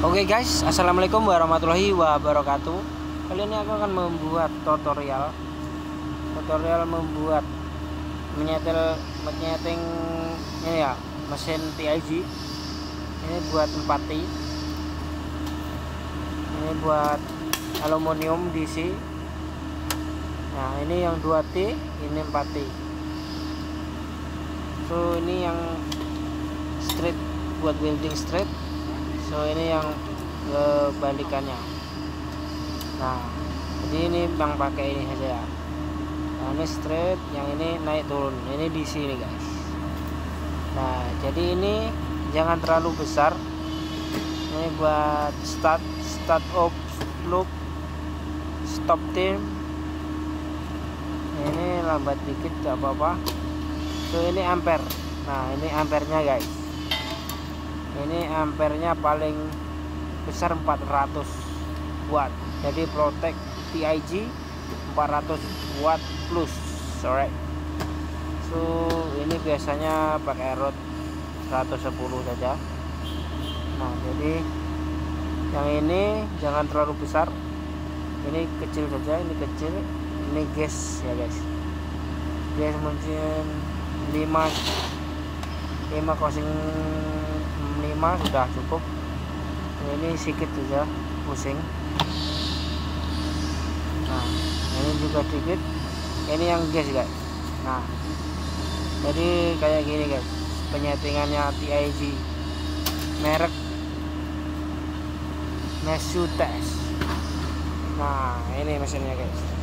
Oke guys, assalamualaikum warahmatullahi wabarakatuh. Kali ini aku akan membuat tutorial membuat menyeting ini ya, mesin TIG. Ini buat 4T, ini buat aluminium DC. Nah, ini yang 2T, ini 4T. So ini yang straight, buat welding straight. So ini yang kebalikannya. Nah, jadi ini yang pakai ini saja ya. Nah, ini straight, yang ini naik turun. Ini di sini guys. Nah, jadi ini jangan terlalu besar. Ini buat start off loop, stop tim. Ini lambat dikit gak apa-apa. So ini ampere. Nah, ini ampernya guys. Ini ampernya paling besar 400 watt. Jadi Protect TIG 400 watt plus, alright. So ini biasanya pakai rod 110 saja. Nah, jadi yang ini jangan terlalu besar. Ini kecil saja, ini kecil. Ini gas ya guys. Gas mungkin 5,05 sudah cukup. Ini sedikit saja pusing. Nah, ini juga sedikit. Ini yang gas guys. Nah, jadi kayak gini guys penyetingannya TIG, merek Mesutes. Nah, ini mesinnya guys.